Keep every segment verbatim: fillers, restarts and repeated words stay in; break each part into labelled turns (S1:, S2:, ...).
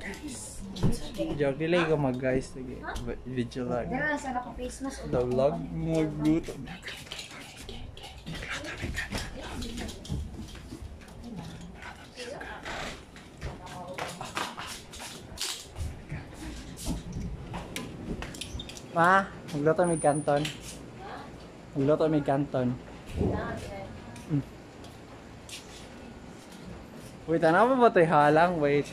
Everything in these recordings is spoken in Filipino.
S1: Guys, joke delay ko mag guys lagi. Video lang.
S2: Dala sa naka face mask.
S1: The vlog magluto. Ma, magluto may kanton. Magluto may kanton. Mm. Wait, ano ba ba ito'y halang? Wait.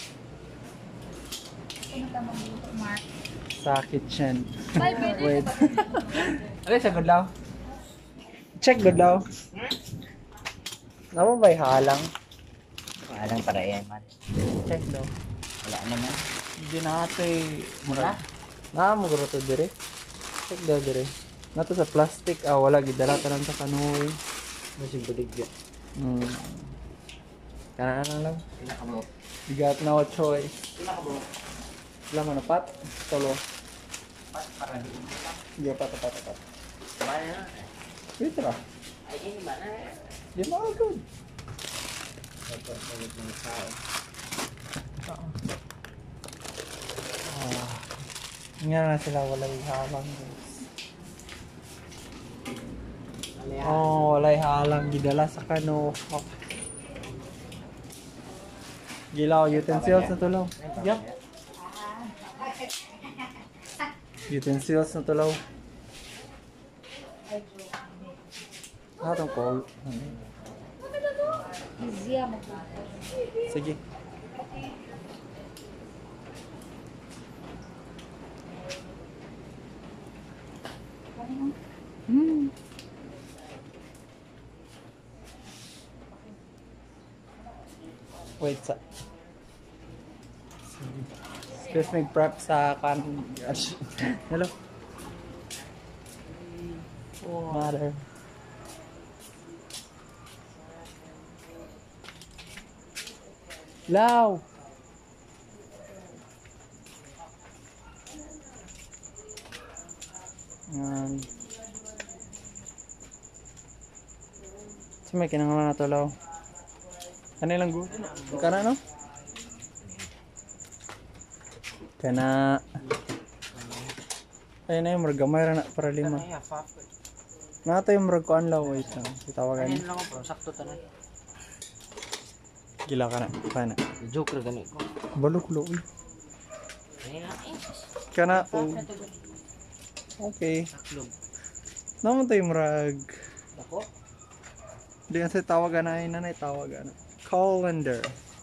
S2: Ano ka magluto, Mark?
S1: Sa kitchen.
S2: Bye, pwede.
S1: Wait. Ano sa Gudlaw? Check Gudlaw. Ano ba ba'y halang?
S3: Walang para yan, man.
S1: Check daw.
S3: Wala naman.
S1: Hindi na ito eh. Mura. Na, maguro to dire. Check daw dire. Nato sa plastic. Ah, wala. Gidala tanan sa kanoy.
S3: Masing buligya.
S1: Hmm. Kana na lang.
S3: Pinakabro.
S1: You got no choice.
S3: Pinakabro.
S1: Wala mo na pat. Solo.
S3: Pat para di.
S1: Hindi pat, pat, pat.
S3: Kumana na.
S1: Wait ra.
S3: Ay, ini ba na?
S1: Di mo all good.
S3: Dapat malit ng tao.
S1: Ah. Nga na sila walay halang guys. Oh, walay halang gidala sa kano. Oh. Gilaw utensils na tulaw. Yup. Utensils na tulaw. Ah, itong call.
S2: Easy mo.
S1: Sige. Hmm. Wait sa. Excuse me, prep sa kan. Hello. Mother. Lao. Yan. So may kinangalan na to, Lao. Ano ilang gu? Kana no? Kana. Ayun na yung margamay na para lima. Nata yung maragkuan, Lao. Wait lang. Titawagan.
S3: Ayun lang ako, sakto tanan.
S1: Gila ka na. Kana.
S3: Joke ra gani ko.
S1: Balok, Lao.
S3: Ayun na.
S1: Kana. Oh. Okay.
S3: Saklog.
S1: Naman tayo marag.
S3: Ako?
S1: Di kasi tawagan na yun na tawagan na. Colander.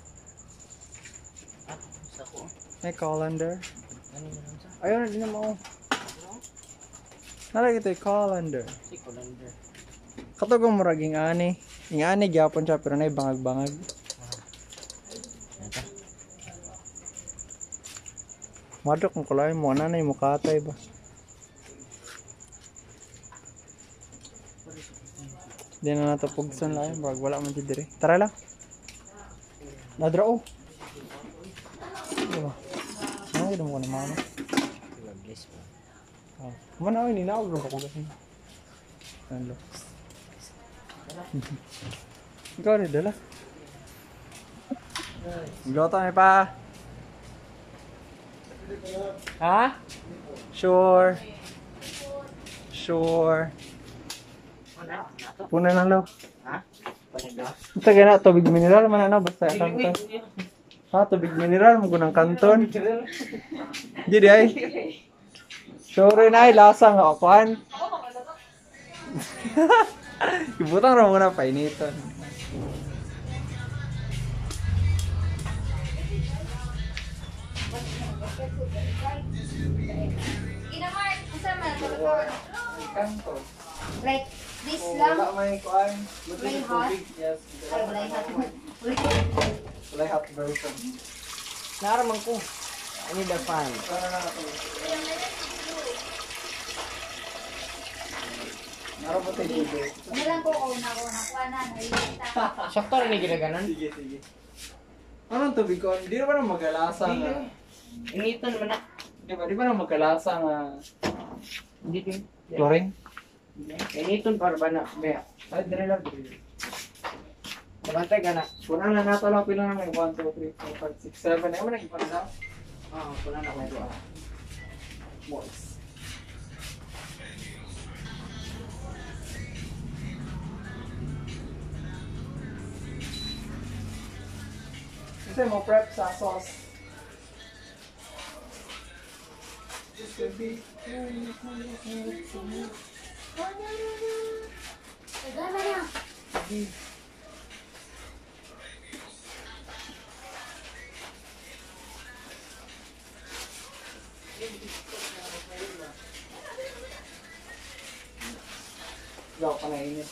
S3: Ah, sako.
S1: May colander.
S3: Ano mo lang sa?
S1: Ayun na din na mo. Nalagay ito yung colander.
S3: Si Colander.
S1: Katugong maraging ani. Yung ani gyapon siya pero na bangag-bangag.
S3: Ito.
S1: Madok kung kulay mo. Ano na yung mukatay ba? Di na nato pugsan lang. Barag wala man dito dire. Tara lang. Nadra oh. Diba? Ano gano'n mo na mama?
S3: Bless po.
S1: Oh. Mana ini na ako ko kasi. Ano? Ikaw ni dala. Gloto ni pa. Ha? Sure. Sure. Puna lang daw.
S3: Ha? Panigda.
S1: Ito gana, tubig mineral man ano, basta kanton. Ha, tubig mineral, magunang kanton. Jadi ay. Sure na ay, lasa nga akuan. Ibutang ra muna painiton.
S2: Ina Mark, asa man record?
S1: Kanton.
S2: Like this
S1: Oh,
S2: lang.
S1: wala may kuan. Buti
S2: May
S1: yung
S2: hot?
S1: tubig. Yes.
S2: Ay, wala hot mo.
S1: Wala hot version.
S3: Naraman ko. I need a fan.
S1: Para na ako. Naro ba tayo dito?
S2: Ano lang ko ko na ko na kuha na nalilita.
S3: Sakto rin ni ginaganon.
S1: Sige, sige. Anong tubig ko? Hindi na ba na magalasa nga?
S3: Ingitan naman na.
S1: Di ba? Di ba na magalasa nga?
S3: Hindi din.
S1: Chlorine?
S3: Ingitan para ba na? Bea.
S1: Ay, dire lang. Dire.
S3: Bantay ka na.
S1: Kuna na nato lang pila na may one, two, three, four, five, six, seven. Ay mo na ipon na.
S3: Oo, pula na ko ito.
S1: Boys. Kasi mo prep sa sauce. This could be.
S2: Gana na.
S1: Daw ka na inis.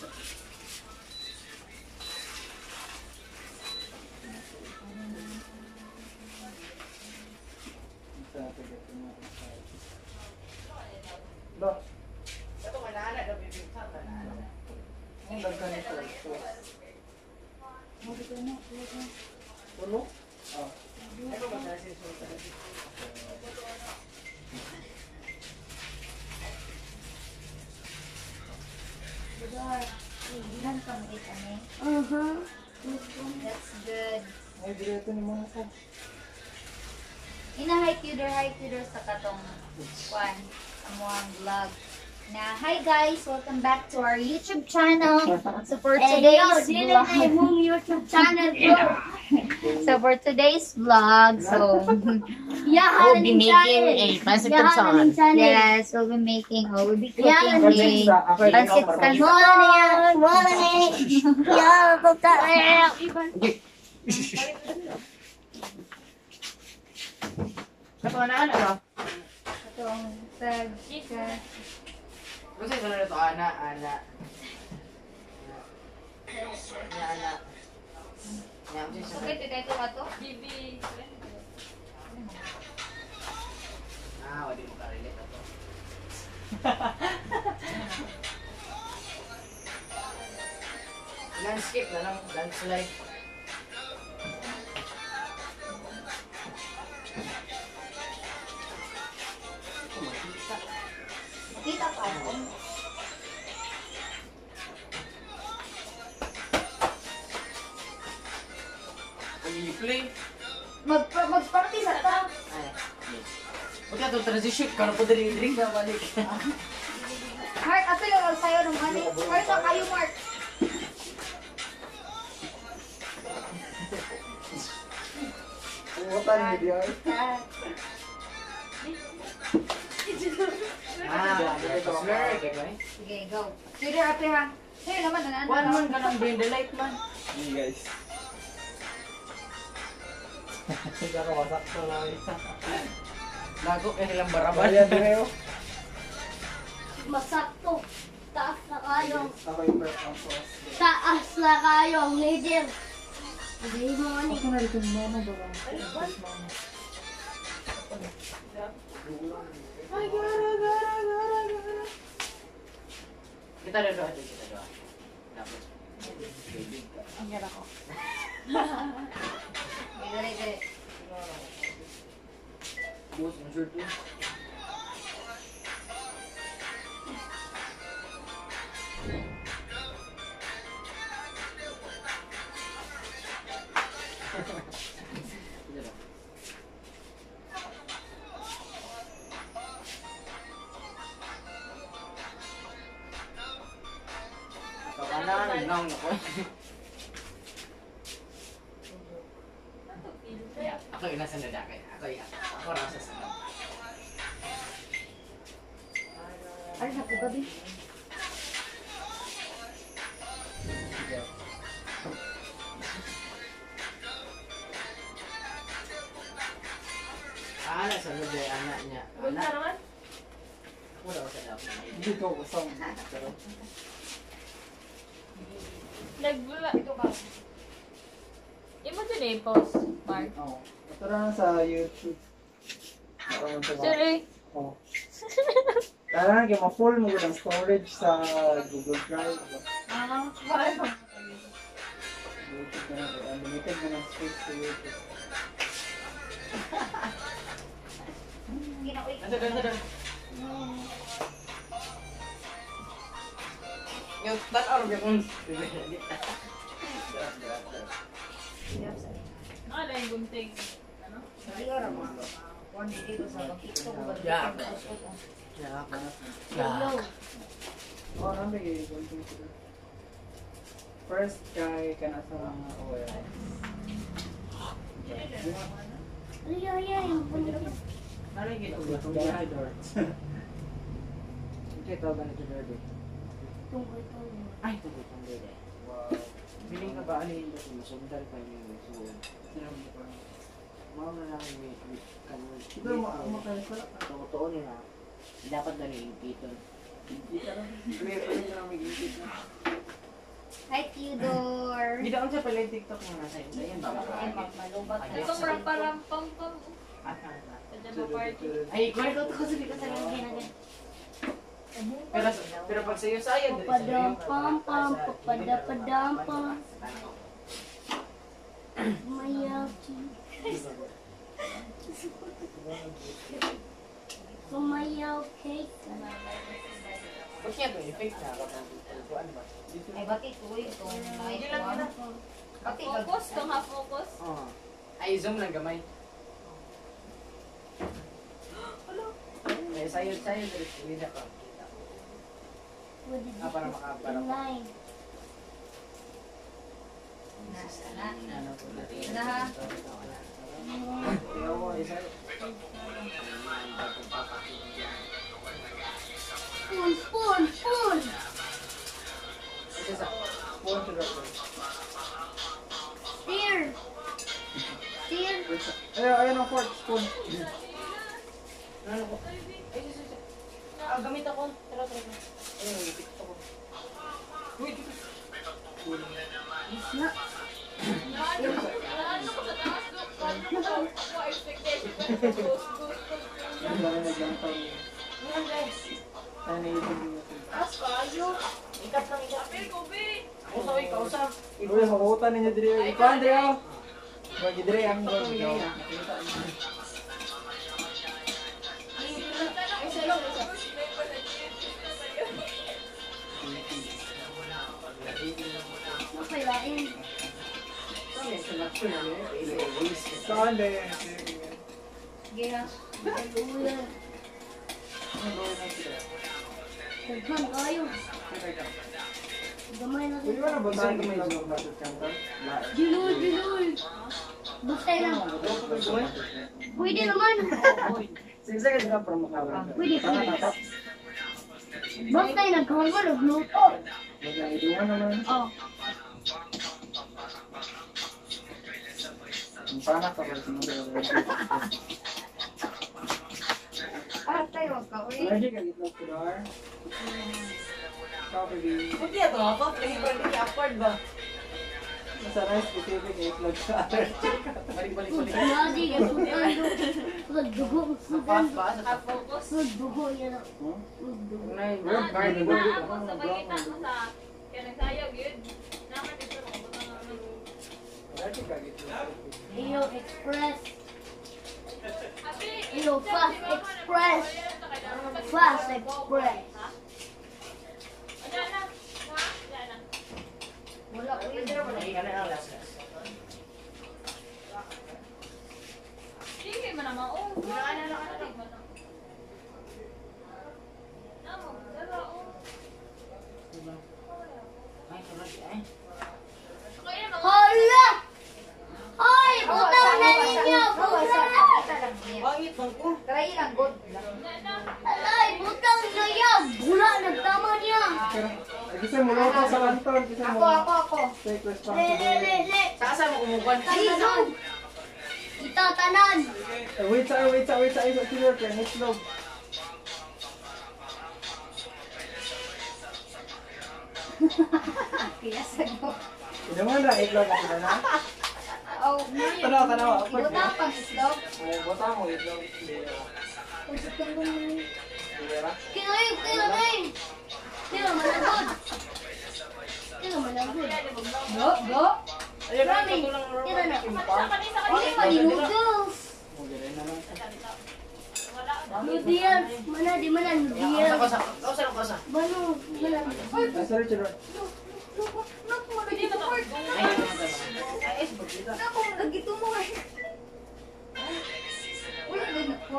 S1: Daw.
S3: Ito ka na ana, dapat bibigyan ka na.
S1: Ang dagkan nito. Puno? Ah.
S3: Ito ba sa sinsulta?
S2: Ilan ka mo ito ni?
S4: Uh-huh.
S2: That's good.
S1: Ay, direto ni mga ko.
S2: Ina-hi Tudor, hi Tudor sa katong kwan. Amuang vlog. Na, hi guys! Welcome back to our YouTube channel. So for today's vlog,
S4: mong YouTube channel ko.
S2: so for today's vlog, so
S4: We'll be making a pancit canton.
S2: yes, we'll be making, oh, we'll be cooking
S4: Yeah,
S2: a pancit canton.
S4: Wala na yan. Wala na yan. Yeah, kuka.
S3: Ito ka na ana, no?
S2: Itong sag, sag.
S3: Kasi ito na ito, ana, ana. Ana, ana. Yan, kasi sa...
S2: Okay, ito ito ka to?
S3: Ah, wadi mo ka-relate ito. Landscape na lang, landslide.
S2: Kita pa ako.
S3: Ang i-play.
S2: Mag mag-party sa ta.
S3: Ay. Pagka ito transition, kano po dali-dali na balik.
S2: Mark, ato yung sa'yo ng money. Mark, sa kayo, Mark.
S1: Pumunta ni video.
S3: Ah, ito slur, kaya ba?
S2: Sige, go. Tudor, ape ha. Sa'yo naman, nanaan.
S3: One man ka ng bring the light man.
S1: Hey guys. Sige ako, wasak na lang.
S3: Lago eh nilang baraban.
S1: Ayan, direo.
S4: Masakto. Taas na kayo.
S1: Ako yung prep ang sauce.
S4: Taas na kayo. Ang leader. Hindi mo ani.
S1: Ako na rin yung mama ba lang?
S3: Ay, gara, gara, gara, gara. Kita dulu aja, kita doa. Dapat.
S2: Ang ako. Dali, dali.
S3: Bos, masuk tu. Kapanan, nang ako. Ako yung nasa nadakay. Ako yung ako rasa sa nadakay.
S2: Ay, naku, gabi.
S3: Ah, nasa loob ay anak niya. Anak. Wala ko sa dapat.
S1: Hindi ko usang. Pero,
S5: Nagbula. Ito ba? Imo dyan eh, post, Mark.
S1: oh. Ito na lang sa YouTube. Para mo sa
S5: Sorry.
S1: Oh. Kailangan kayo ma-full mo ng storage sa Google Drive.
S5: Ah, paano?
S1: YouTube na lang. Unlimited mo ng space sa YouTube.
S2: Ginawi.
S3: Ando, ando, ando. Yung tan araw yung
S5: Ano yung gunting? Ano?
S2: Hindi ko rin mga. Kung dito sa bakito ko ba?
S3: Yeah. Yeah.
S2: Hello.
S1: Oh, nami kay gunting sila. First kay kana sa mga O L.
S4: Ay, ay, ay.
S3: Nalagay ko.
S1: Itong bahay darts. Okay, tawag na ito Derby.
S4: Tungkol, tungkol.
S3: Ay, tungkol itong dede.
S1: Wow.
S3: Biling ka ba ano yung dito? So, madali pa yung so, mga na lang yung kanul.
S1: Ito mo mo kayo sa
S3: Totoo nila. Dapat na yung kiton.
S1: hindi ka lang. Clear pa rin na may gilid na.
S2: Hi, Theodore.
S3: Hindi ako sa pala yung TikTok mo nasa inyo. Ayan ba?
S2: Ay, malubat ka.
S5: Itong ramparampam-pam.
S3: At ano na?
S5: Pajama party.
S3: Ay, kwento ko sa dito sa lang ginagin. Pero, pero pag sa'yo sayo,
S4: Papadam, pam, pam, papadapadam, pam. Sumayaw, sumayaw, cake.
S3: Ba't kaya ito yung fake na? Ano ba?
S2: Ay, bakit ko itong
S3: Hindi lang yun ako.
S2: Bakit
S5: Focus, itong half focus.
S3: Oo. Ay, zoom lang gamay. Ay, sayo, sayo, hindi na ka. Ah, para makabara ko.
S4: Nine.
S3: Ano po natin?
S2: Na ha?
S3: Ayaw mo, isa.
S4: Spoon, spoon, spoon.
S3: Isa sa.
S1: Phone to the phone.
S4: Steer. Steer.
S1: Ayun, ayun ang fork spoon.
S3: Ano ko? Ay, isa, isa. Ah, gamit ako. Tara, tara, tara. Ayun, yung TikTok ko. Uy,
S4: Na.
S5: Ano ko sa taas? Ano ko sa expectation? Ghost, ghost, ghost.
S1: Ang dami naglantaw niya.
S3: Ayan, guys.
S1: Ay, naisip niyo natin.
S3: As kayo. Ikat lang, ikat.
S5: Apil ko, be.
S3: Kausap, eh, kausap.
S1: Uy, makukutan ninyo diri. Ikaw, Andre, oh. Wag diri ang
S3: Ito,
S1: gol.
S3: yung ganyan. Nakita niyo. Ay, sa lang, isa.
S4: Nakilain.
S3: May selection na yun. Eh, waste.
S1: Ikaw, Andre.
S2: Sige ha.
S4: Ulan. Daghan kayo. Gamay na
S1: Pwede
S4: din.
S1: ba na basahin ko may lang basit kanta?
S4: Diloy, diloy. Bastay lang. Pwede naman.
S1: Sige, sige, ka para makawala.
S4: Pwede, pwede. Bastay nagkawal, nagluto.
S1: Wag na iduan naman.
S4: Oh.
S1: Ang panak ka ba sinunod?
S2: Ah, tayo ka. Uy.
S1: Ready ka itlog to door? Ikaw, baby.
S3: Puti ito, ako. Lagi ko hindi awkward ba?
S1: Sa rice specific itlog sa other.
S3: Balik, balik,
S4: Food
S3: balik.
S4: lagi ka sudan. Food dugo, sudan.
S3: Fast ba?
S5: Half focus.
S4: Food dugo yan.
S1: Hmm?
S4: Food dugo.
S3: Nine.
S1: Red
S5: Ah,
S1: card,
S5: dili
S1: red
S5: na
S1: card.
S5: ako sa pagkita ko sa kaya nagsayaw yun. Naman dito ako na naman.
S1: Ready ka itlog.
S4: Iyo Express.
S5: Abi,
S4: Iyo Fast Express. Fast Express.
S5: Ayan na. Ha? Ayan na.
S2: Wala ko yun.
S3: Lagi ka na ang last.
S5: Sige man naman. Oh,
S3: Ano, ano, ano, ano?
S5: Namo, dala oh.
S3: Ay, sarap eh.
S5: Kaya mga
S4: Hala! Ay, butang na ninyo! Butang!
S3: Pangit lang ko.
S2: Try lang, good.
S4: Alay, butang na yan! Bula, nagtama niya!
S1: Kasi mo loto sa kanton. Kasi
S2: Ako,
S1: mo
S2: ako, ako.
S1: take
S4: Le, le, le,
S1: responsibility.
S4: le!
S3: Saka saan mo kumukuhan?
S4: Kaisun! Itatanan!
S1: Eh, Wait sa, wait sa, wait sa, wait sa, sila ka, itlog.
S2: Kaya sago.
S1: Ino mo na, itlog ka sila na.
S2: Oh,
S1: Tanaw, tanaw. Apod
S2: Buta
S1: na.
S2: pang islog.
S1: Ay, bota mo itlog. Dira.
S4: Kinain, kinain! Kina managod! Kina managod!
S2: Go, go.
S3: Ayun,
S4: Rami,
S3: ito lang
S4: kina na!
S3: Kimpa.
S4: Hindi pa ni noodles!
S1: Mo dire na lang.
S4: Noodles! Mana, di mana
S3: Kausa,
S4: noodles!
S3: kausa. Kausa lang, kausa.
S4: Bano, mana?
S1: Ay, sorry, children.
S3: Ay, ano, ano, Ay, sa pagkita.
S2: Ako, nagito mo eh. Wala din ako.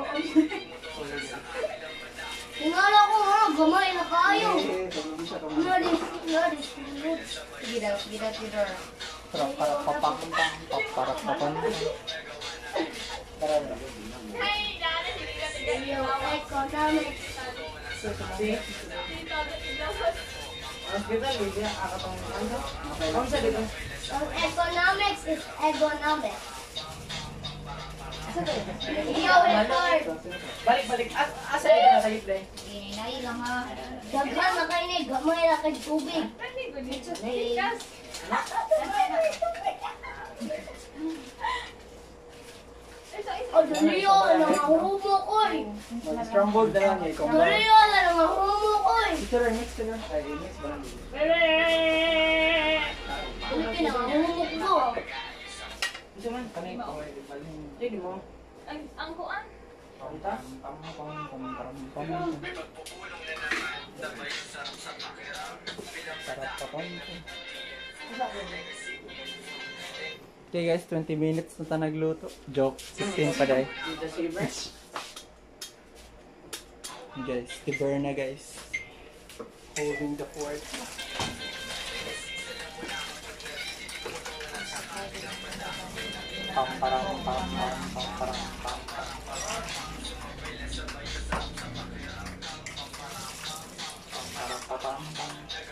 S4: Tingala ko nga, gamay na kayo.
S1: Eh, hindi siya kung
S4: Ngari, ngari.
S2: Sige daw, sige daw, sige daw.
S1: Para para papang para papang. Tara na.
S5: Ay, dana, hindi ka tigil.
S4: Yo, economics.
S5: Dito, ilabas.
S3: Ang kita, hindi niya akatong ano. Ang sa dito.
S4: Ang economics is economics. Yo, record.
S3: Balik, balik. As, asa dito na sa libre?
S2: Eh, nai lang ha.
S4: Daghan na kayo ni, gamay na kay tubig.
S5: Hindi ko dito. Tikas. Isa, isa.
S4: O, dali yun, nangahumo ko eh.
S1: Scrambled na lang eh. Kung ba.
S4: Dali yun, nangahumo ko eh.
S1: Ito rin, mix na. Ay, mix ba lang?
S4: Dali pinangahumo ko.
S3: Ito man.
S1: Kanay ko.
S3: Ay, di mo.
S5: Ang, ang kuan.
S3: Pakita.
S1: Pam pam pam pam pam. Sarap pa pam. Okay guys, twenty minutes na ta nagluto. Joke, sixteen pa dai.
S3: Dito si Brett.
S1: Guys, tiber na guys. Holding the fort. Pam parang pam pam pam parang pam pam. Parang pam pam pam.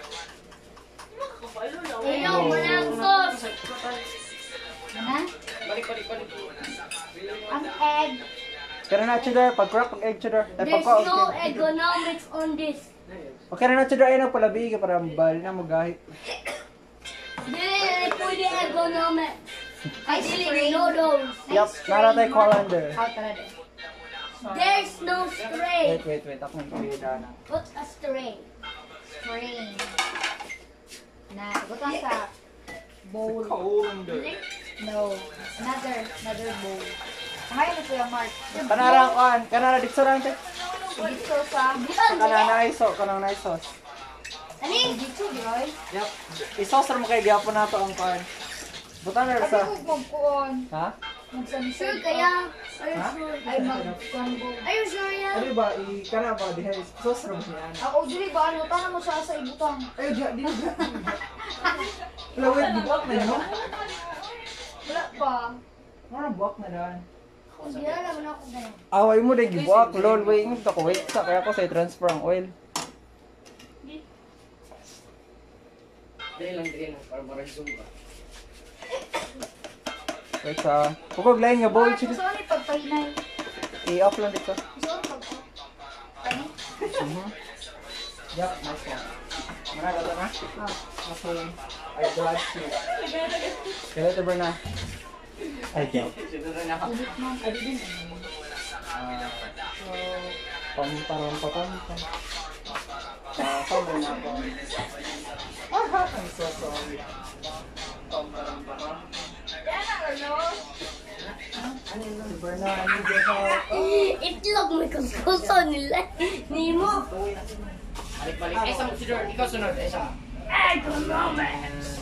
S4: Ayaw, manangkos.
S2: Ano?
S3: Balik, balik, balik.
S4: Ang egg.
S1: Kaya na chudar, pag-crack pag egg chudar. Ay
S4: There's
S1: pag
S4: no economics on this.
S1: Okay na na chudar ay nang palabi ka para bali na magahi.
S4: Dili, pwede economics.
S2: Ay,
S4: Dili,
S2: spring.
S4: noodles.
S1: Yup, naratay colander.
S2: How talaga?
S4: There's no stray.
S1: Wait, wait, wait. Ako nang pwede na.
S4: What's a stray?
S2: Spring. Na, butang sa bowl.
S1: Colander.
S2: No. Another, another bowl. Kaya na Kuya Mark.
S1: Kanara kan, kanara dito ra ante.
S2: Dito sa...
S1: Kanana iso, kanang na isos.
S4: Ani?
S2: Dito, Joy.
S1: Yup. Isos ra mo kay gyapon nato ang kan. Butan na
S2: Ay,
S1: sa.
S2: kung magkuon.
S1: Ha?
S4: Sure kaya? Are you
S1: Ha?
S4: sure?
S2: Ay, magkuanbo.
S4: Are you sure yan?
S1: Ano ba i kana ba diha isos ra mo yan.
S2: Ako, dili ba? Ano? Tanong mo siya sa ibutang.
S1: Ay, di di. Lawit buwak na no.
S2: Wala pa.
S1: Ano buwak na dan.
S4: Hindi na naman ako ganyan.
S1: Away mo dai gibuwak lol way ngito ko wait sa kaya ko sa transfer ang oil.
S3: Dali lang, dali lang. Para ma-resume ka.
S1: Wait sa. Pugog lain nga bowl chili.
S2: Sorry, pagpahinay.
S1: I-off lang dito.
S2: Sorry, pagpahinay. Kani?
S1: Mhm. Yup, nice one. Mana kata na?
S2: Ah.
S1: Okay. I glad to. Kaya ito ba na? Ay, diyan.
S3: Siguro na ako.
S2: Ulit man. Ay, din.
S1: Ah, so, pam parang papam pam. Ah, pam na ako. Ah, I'm so sorry. Pam parang papam.
S5: Yan ang ano.
S1: Ano yun? Si Berna, I need your help.
S4: Itlog may kuskuso nila. Nimo.
S3: Balik, balik. Ay, sa si Jordan. Ikaw sunod. Ay, sa.
S1: Nice.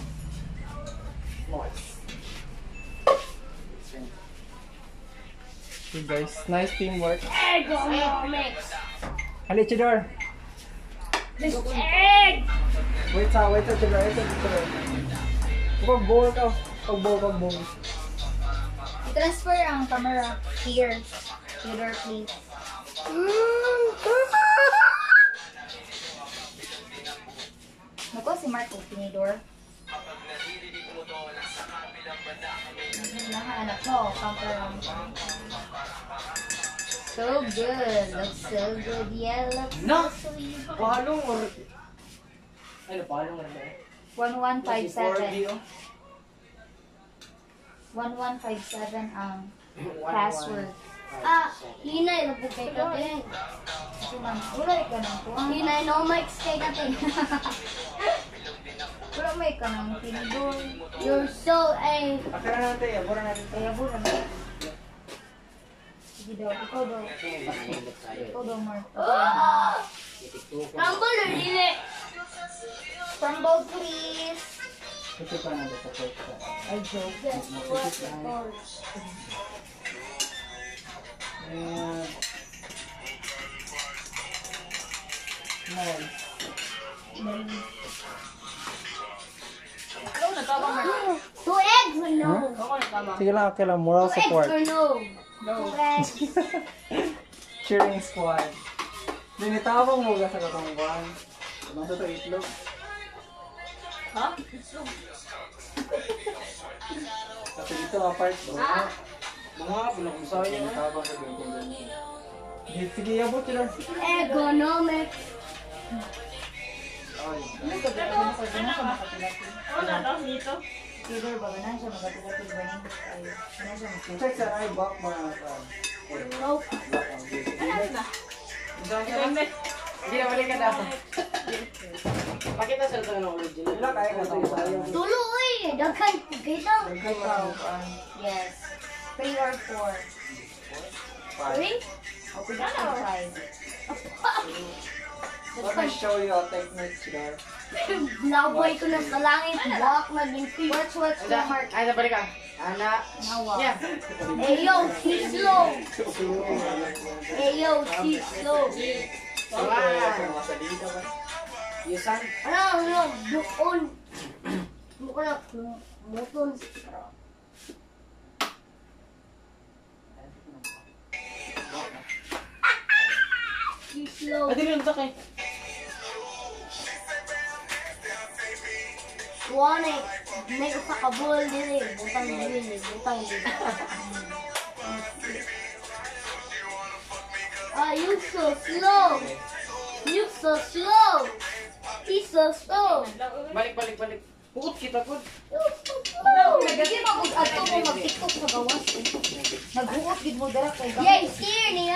S1: Okay guys, nice teamwork.
S4: Economics.
S1: Hali, Chidor.
S4: This egg.
S1: Wait sa, wait sa, Chidor. Wait sa, Chidor. Huwag bowl ka. Huwag bowl, huwag bowl.
S2: I-transfer ang camera here. Here, please. Naku, si Mark oh, tinidor. Nakahanap mo, camera. So good. Looks so good. Yeah, looks
S3: No!
S2: so sweet.
S3: Palong or... Ano, palong or ano?
S2: one one five seven.
S3: oh.
S2: one one five seven ang password.
S4: Ah, hinay na po kay kate.
S2: Kasi man, wala ka nang po.
S4: Hinay no mics kay kate.
S2: Wala may ka nang tinidor.
S4: You're so a.
S1: Akira natin, abura natin.
S2: Kaya po na. Sige daw, ikaw daw. Ikaw daw, Mark.
S4: Rumble or dili?
S2: Crumble, please.
S1: Kasi pa na sa pork ka. Ay, joke.
S4: Yes,
S1: Masakit
S4: what
S1: lang.
S4: balls.
S1: And... Nice.
S3: Ikaw na tama mo.
S4: Two eggs or no?
S3: Ako na tama.
S1: Sige lang, okay lang. Moral
S4: Two eggs
S1: support.
S4: or no? Two eggs.
S1: Cheering squad. Dinitawang mo sa katungkuan. Ano sa ito itlog?
S3: Ha?
S1: Kasi dito apart do.
S3: Mga bilang kung sa'yo.
S1: Dinitawang sa katungkuan. Sige, abot sila.
S4: Economic.
S1: Ay,
S3: Wala daw dito.
S2: Either ba na siya magatigatig ba niya? Ay, na siya mag-
S1: check sa ay back mga ka.
S4: Nope.
S3: Hindi na balik ka na. Pakita sa ito ng original.
S1: Wala kaya ka tayo tayo.
S4: Tulo eh. Daghan ko kita.
S1: Ikaw, ah,
S2: Yes. Three or four.
S1: five.
S4: Three?
S2: Okay, that's or five.
S1: Let me show you a technique there.
S4: Naboy ko na sa langit. Walk naging feet.
S2: What's what's the mark?
S3: Ay, nabalik ka. Ana.
S2: Nawa.
S3: Yeah.
S4: Hey yo, she's slow. Hey yo, she's slow.
S3: Wow. Yusan.
S4: Ano, ano, doon. Mukha na, muton. She's slow.
S3: Adi rin ito kay.
S4: Wane, may usa ka ball dili, butang dili, butang dili. Ah, you so slow. You so slow. He's so slow.
S3: Balik, balik, balik. Puot kita po.
S4: You so slow.
S2: Nagagi mo kung ato mo mag-tiktok sa gawas. Naghuot gid mo dara kay
S4: Yeah, steer niya.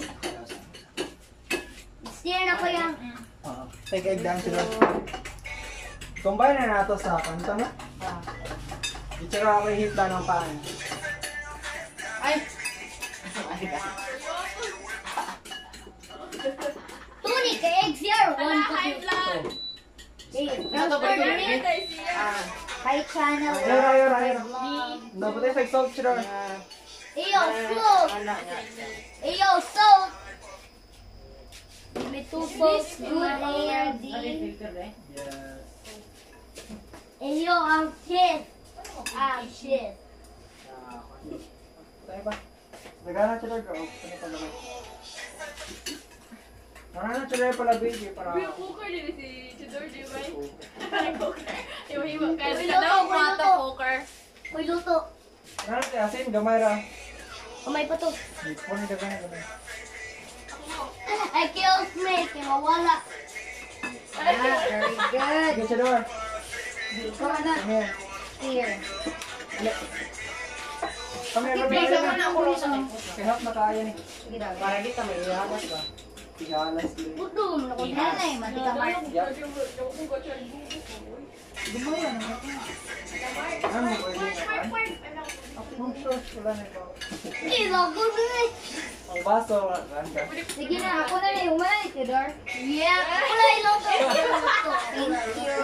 S4: Steer na ko yan.
S1: Ah, take egg down sila. Combine na nato sa kanta na.
S2: Ah.
S1: I-tsaka ako yung hit lang ng paan.
S3: Ay.
S4: Tuni ka eggs here. One ka
S5: High blood.
S3: Nato ba yun? Ah.
S2: Hi channel.
S1: Ayun, ayun, ayun. Dapat tayo sa salt sila.
S3: Ah.
S4: Eyo, salt.
S3: Anak niya.
S4: Eyo, salt. Give me two salts. Good A R D.
S1: Yes.
S4: Eyo, I'm shit. I'm shit.
S1: Tayo ba? Nagana sila girl. Ano pa naman? Nagana sila pala baby para...
S5: Yung cooker din si Chidor, di ba? Yung iba, kaya
S4: Uy,
S5: sila daw
S4: luto, uy,
S5: mga
S4: luto.
S5: cooker.
S4: Uy, luto.
S1: Nagana sila asin, gamay ra.
S4: Kamay pa to.
S1: Ipon ni gamay, gamay.
S4: I killed snake. Kaya mawala.
S2: Ah, very good.
S1: Sige siya door.
S2: Ikaw na.
S1: Come here.
S2: Here.
S1: Come here, come
S3: Bisa
S1: here.
S3: mo na ako rin sa akin.
S1: Kahap na kaya ni.
S2: Sige daw.
S3: Para kita may ihamas ba?
S1: Tigalas din.
S4: Budum. Naku,
S2: Yan na eh, mati ka mark.
S1: Ano mo pwede na kan? Ang sauce wala na ito.
S4: Hindi, lago na eh.
S1: Ang baso, ganda.
S2: Sige na, ako na lang. Umana ni Tudor.
S4: Yeah. Wala, iluto. Iluto.
S2: Thank you.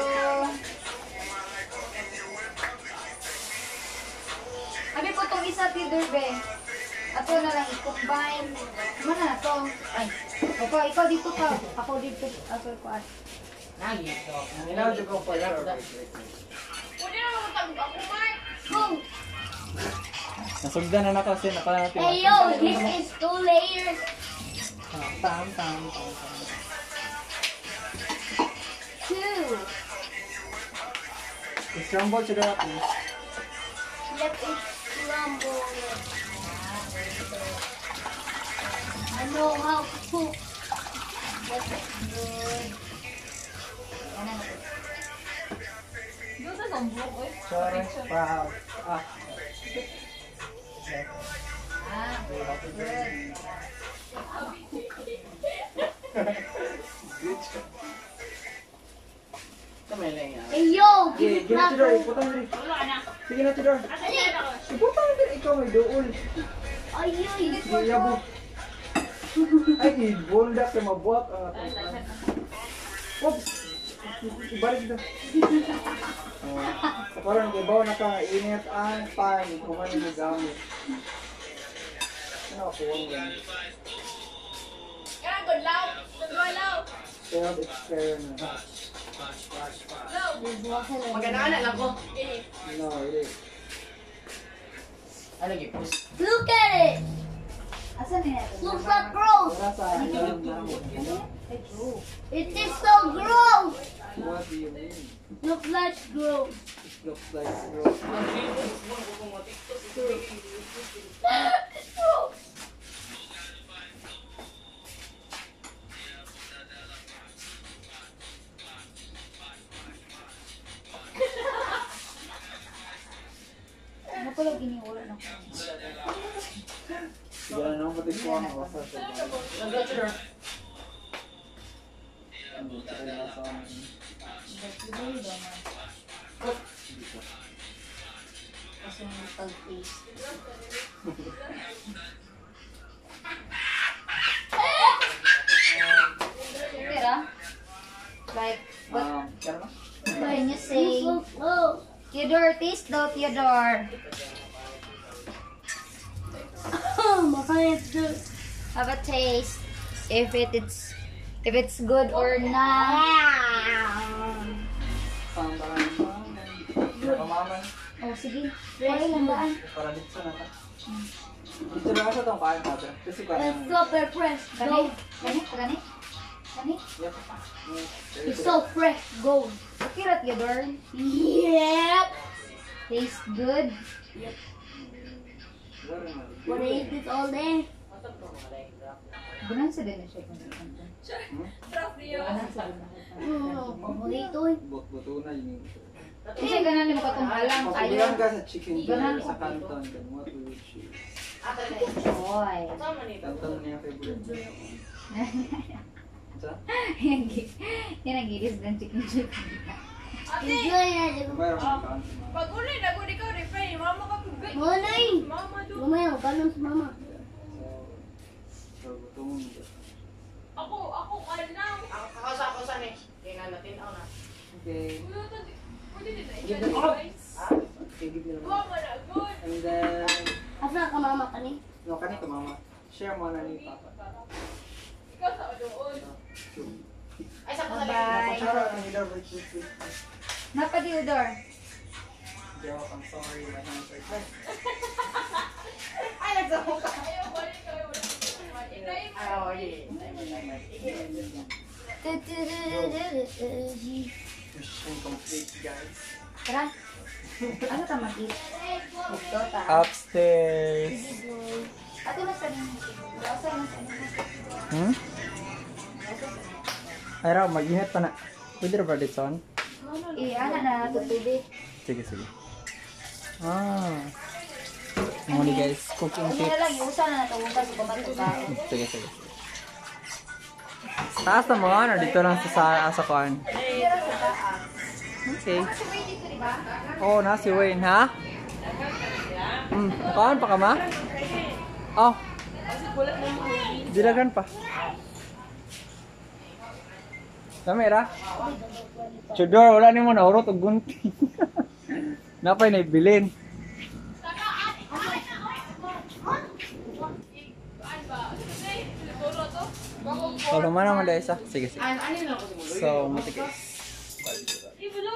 S2: Abi po itong isa, Tudor, be. Ato na lang i-combine. Mana na to? Ay. Ikaw, ikaw dito ka. Ako dito. Ako ko at.
S3: Nagi.
S1: Nilaw ko pala.
S5: Pwede na naman tag ako, Mark.
S4: Go.
S1: Nasugdan na na kasi nakalating.
S4: Hey yo, this is two layers.
S1: Tam, tam, tam, tam.
S4: Two.
S1: Scramble siya na please.
S4: Yep, it's crumble. I know how to cook.
S2: That's good. Yan na natin.
S5: Doon sa sambok, eh.
S1: Sorry. Wow. Ah.
S2: Ah, good.
S3: Kamay lang yan.
S4: Hey yo,
S1: Sige,
S4: give
S1: give
S4: it
S1: na
S4: back.
S1: Tudor. Iputang diri.
S5: Wala ka na.
S1: Sige na Tudor.
S5: Asa yan ako?
S1: Iputang diri. Ikaw may dool.
S4: Ay, ay,
S1: Sige, yabo. Ay, buldak sa mabuhat. Ah, Oops. Ibalik na. Oh. Sa parang ibaw na ka, init ang pan, kung ano yung gamit. Ano ako ang gamit?
S5: Kaya, good law. Good law.
S1: Self-experiment.
S5: Law.
S3: Maganda lang ko.
S5: Eh.
S1: No, really.
S3: Ano yung post?
S4: Look at it.
S2: Asan na natin?
S4: Looks like gross.
S1: Wala sa alam namin.
S4: It is so gross.
S1: What do you mean?
S4: Looks like gross.
S1: It looks like gross.
S2: Ano pala giniwala na ko?
S1: Sige na naman pati ko ang basa sa bahay.
S3: Nag-bachelor.
S1: Ano, sa kanya sa amin.
S2: Kasi yung pag-taste. Pero, like, what
S1: Um, kaya naman?
S2: can you say?
S4: So gross.
S2: Theodore, taste daw, Theodore.
S4: Oh, my God.
S2: Have a taste. If it it's if it's good or not.
S1: Sambahan ba? Nakamaman.
S2: Oh, sige. Try lang baan?
S1: Para dito na ta. Dito na sa itong kain natin. Kasi
S4: It's
S1: parang...
S4: super fresh.
S2: Gani?
S4: Gold.
S2: Gani? Gani? Gani?
S1: Yep.
S4: It's so fresh. Gold.
S2: Okay ra, Theodore.
S4: Yep.
S2: Taste good.
S4: Wanna eat this all day?
S2: Gunan sa din na siya kung ano.
S5: Trap niyo.
S2: Gunan sa din na
S4: Mm, paborito eh.
S1: Bot-boto na yun.
S2: Kasi ganan mo katong alam
S1: Pagbilang
S2: kayo.
S1: ka sa chicken
S2: Ganan
S1: joy sa canton, then what will you choose?
S2: Joy.
S1: Canton niya favorite. Sa?
S2: Yan ang gilis ng chicken chicken.
S4: Enjoy na.
S1: Mayroon ang canton.
S5: Pag uli, nagod ikaw, refrain. Mama ka pibig.
S4: Muna eh.
S5: Mama do.
S4: Mamaya, magkanon si mama.
S1: So, gusto mo mo.
S5: Ako, ako, kaya lang.
S3: Ako sa ako sa ni. Kaya natin ako na.
S1: Okay.
S5: Pwede din na.
S1: Give them
S5: Ikaw,
S1: up. Okay, give me
S5: Go
S1: naman.
S5: mo na, good.
S1: And then,
S4: Asa ka mama kani?
S1: no, kanito mama. Share mo na ni Papa.
S5: Ikaw sa doon.
S3: Ay, sa ko sa
S2: Bye.
S1: Shout out ang Hidar Virtues.
S2: Napa, Theodore.
S1: Joke, I'm sorry, my hands are tied.
S3: Ay, nagsamo ka.
S5: Ayaw, balik ka. Inay mo.
S3: Ah, oh, yeah.
S1: Mission complete, guys.
S2: Tara. Ano ka mag-eat? Ito ta.
S1: Upstairs.
S2: Ate, nasa rin. Nasa rin.
S1: Hmm? Ay, Raw, mag-init pa na. Pwede rin ba dito son?
S2: Eh, ana na tutubig.
S1: Sige, sige. Ah. Muli guys, cooking
S2: Ano na lang,
S1: tips.
S2: iusa na natawag ka sa pamatubaon.
S1: Sige, sige. Taas na mo, ano? Dito lang sa sa, sa kuan.
S2: Pero sa taas.
S1: Okay.
S2: Kasi wait dito, di ba?
S1: Oo, na si Wayne, ha? Hmm, kuan pa ka ma? Oh. Dilagan pa. Dami ra? Chudor, wala ni mo na urot og gunting. Napay na ibilin. Wala man naman dahil isa. Sige, sige.
S3: Ano, ano lang ko si Muloy?
S1: So, matikis.